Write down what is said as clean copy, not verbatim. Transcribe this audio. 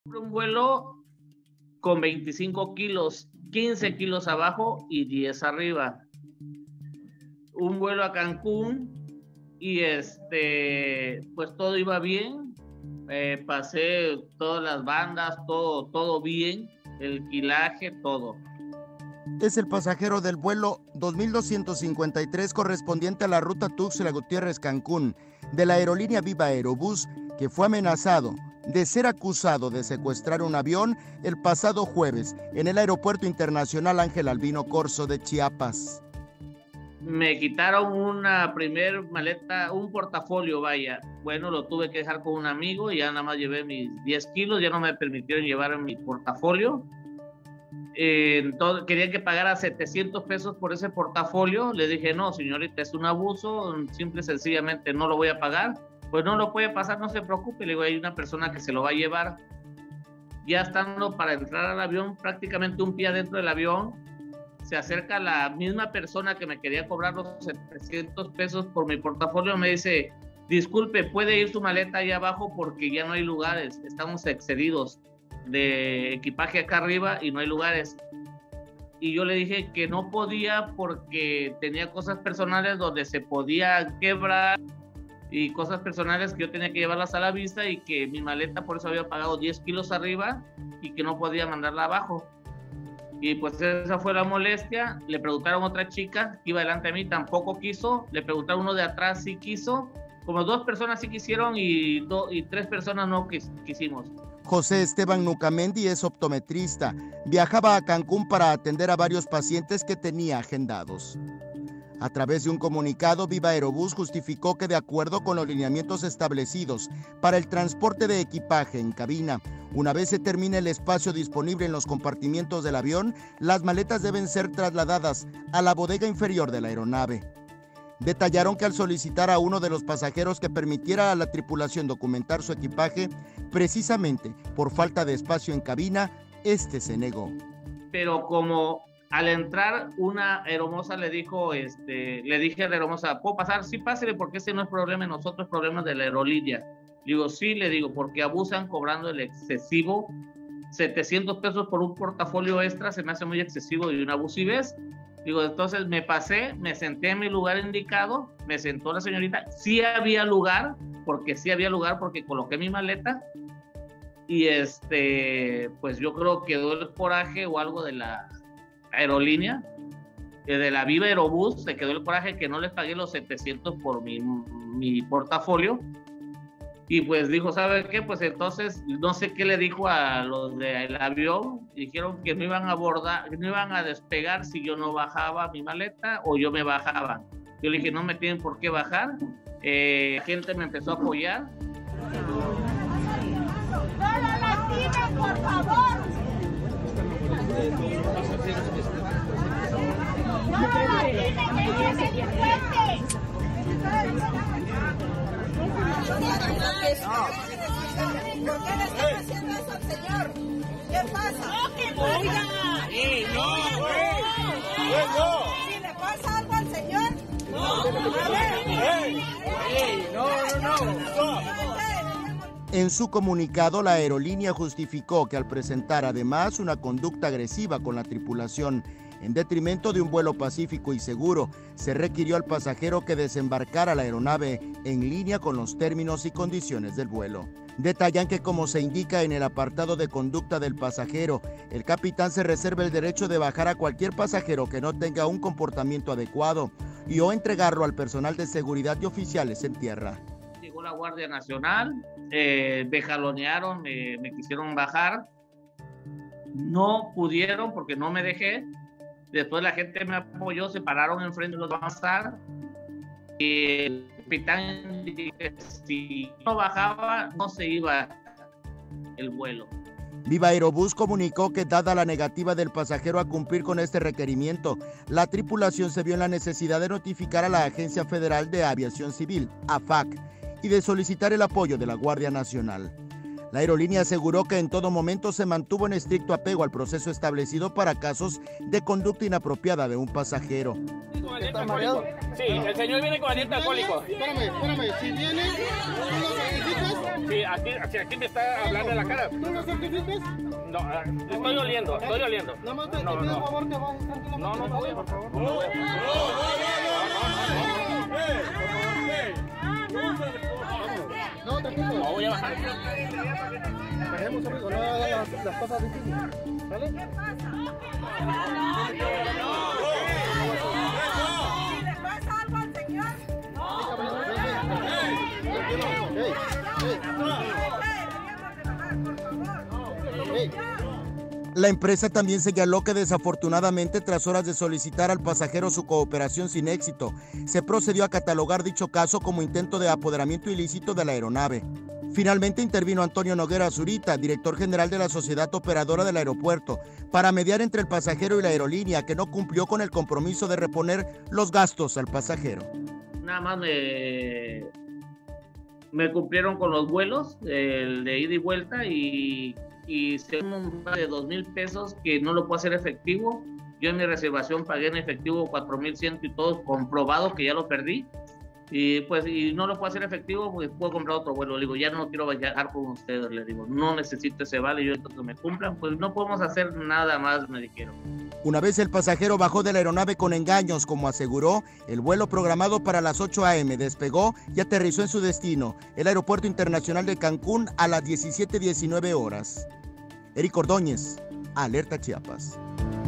Un vuelo con 25 kilos, 15 kilos abajo y 10 arriba. Un vuelo a Cancún y pues todo iba bien. Pasé todas las bandas, todo bien, el quilaje, todo. Es el pasajero del vuelo 2253 correspondiente a la ruta Tuxtla Gutiérrez-Cancún de la aerolínea Viva Aerobús, que fue amenazado de ser acusado de secuestrar un avión el pasado jueves en el Aeropuerto Internacional Ángel Albino Corzo de Chiapas. Me quitaron una primer maleta, un portafolio, vaya. Bueno, lo tuve que dejar con un amigo y ya nada más llevé mis 10 kilos, ya no me permitieron llevar mi portafolio. Entonces, querían que pagara 700 pesos por ese portafolio. Le dije, no, señorita, es un abuso, simple y sencillamente no lo voy a pagar. Pues no lo puede pasar, no se preocupe. Le digo, hay una persona que se lo va a llevar. Ya estando para entrar al avión, prácticamente un pie adentro del avión, se acerca la misma persona que me quería cobrar los 700 pesos por mi portafolio. Me dice, disculpe, ¿puede ir su maleta ahí abajo? Porque ya no hay lugares, estamos excedidos de equipaje acá arriba y no hay lugares. Y yo le dije que no podía porque tenía cosas personales donde se podía quebrar y cosas personales que yo tenía que llevarlas a la vista y que mi maleta por eso había pagado 10 kilos arriba y que no podía mandarla abajo. Y pues esa fue la molestia. Le preguntaron a otra chica que iba delante de mí, tampoco quiso. Le preguntaron a uno de atrás si quiso. Como 2 personas sí quisieron y 3 personas no quisimos. José Esteban Nucamendi es optometrista. Viajaba a Cancún para atender a varios pacientes que tenía agendados. A través de un comunicado, Viva Aerobús justificó que de acuerdo con los lineamientos establecidos para el transporte de equipaje en cabina, una vez se termine el espacio disponible en los compartimientos del avión, las maletas deben ser trasladadas a la bodega inferior de la aeronave. Detallaron que al solicitar a uno de los pasajeros que permitiera a la tripulación documentar su equipaje, precisamente por falta de espacio en cabina, se negó. Pero como al entrar una aeromoza le dije a la aeromoza, ¿puedo pasar? Sí, pásele, porque ese no es problema de nosotros, es problema de la aerolínea. Digo, sí, le digo, porque abusan cobrando el excesivo. 700 pesos por un portafolio extra se me hace muy excesivo y una abusivez. Digo, entonces me pasé, me senté en mi lugar indicado, me sentó la señorita, sí había lugar, porque coloqué mi maleta y pues yo creo que quedó el coraje o algo de la aerolínea, de la Viva Aerobús, se quedó el coraje que no les pagué los 700 por mi portafolio. Y pues dijo, ¿sabe qué? Pues entonces, no sé qué le dijo a los del avión, dijeron que no iban a abordar, que no iban a despegar si yo no bajaba mi maleta o yo me bajaba. Yo le dije, no me tienen por qué bajar. La gente me empezó a apoyar. ¡No lo lastimen, por favor! ¡No lo lastimen, que es delincuente! ¿Por qué le están haciendo eso al señor? ¿Qué pasa? ¡No, que oiga! ¡No! ¿Si le pasa algo al señor? ¡No! No. En su comunicado, la aerolínea justificó que al presentar además una conducta agresiva con la tripulación, en detrimento de un vuelo pacífico y seguro, se requirió al pasajero que desembarcara la aeronave en línea con los términos y condiciones del vuelo. Detallan que, como se indica en el apartado de conducta del pasajero, el capitán se reserva el derecho de bajar a cualquier pasajero que no tenga un comportamiento adecuado o entregarlo al personal de seguridad y oficiales en tierra. Llegó la Guardia Nacional, me jalonearon, me quisieron bajar, no pudieron porque no me dejé. Después la gente me apoyó, se pararon enfrente de los avanzar. Y el capitán dijo que si no bajaba, no se iba el vuelo. Viva Aerobús comunicó que, dada la negativa del pasajero a cumplir con este requerimiento, la tripulación se vio en la necesidad de notificar a la Agencia Federal de Aviación Civil, AFAC, y de solicitar el apoyo de la Guardia Nacional. La aerolínea aseguró que en todo momento se mantuvo en estricto apego al proceso establecido para casos de conducta inapropiada de un pasajero. ¿Está mareado? Sí, el señor viene con aliento alcohólico. Espérame, si viene, tú lo verificas Sí, aquí me está hablando en la cara. ¿Tú lo certificas? No, estoy oliendo. Nada más te pido por favor que bajes tranquilamente. No, por favor. No, tranquilo. No voy a bajar. Bajemos, amigo, no hagas las cosas difíciles. ¿Sale? ¿Qué pasa? ¿Le pasa algo al señor? La empresa también señaló que desafortunadamente, tras horas de solicitar al pasajero su cooperación sin éxito, se procedió a catalogar dicho caso como intento de apoderamiento ilícito de la aeronave. Finalmente intervino Antonio Noguera Zurita, director general de la sociedad operadora del aeropuerto, para mediar entre el pasajero y la aerolínea, que no cumplió con el compromiso de reponer los gastos al pasajero. Nada más me cumplieron con los vuelos, el de ida y vuelta, y según un de 2,000 pesos que no lo puedo hacer efectivo. Yo en mi reservación pagué en efectivo 4,100 y todo comprobado que ya lo perdí. Y pues no lo puedo hacer efectivo, pues puedo comprar otro vuelo. Le digo, ya no quiero viajar con ustedes. Le digo, no necesito ese vale, yo entonces que me cumplan, pues no podemos hacer nada más, me dijeron. Una vez el pasajero bajó de la aeronave con engaños, como aseguró, el vuelo programado para las 8 a.m. despegó y aterrizó en su destino, el Aeropuerto Internacional de Cancún, a las 17:19 horas. Eric Ordóñez, Alerta Chiapas.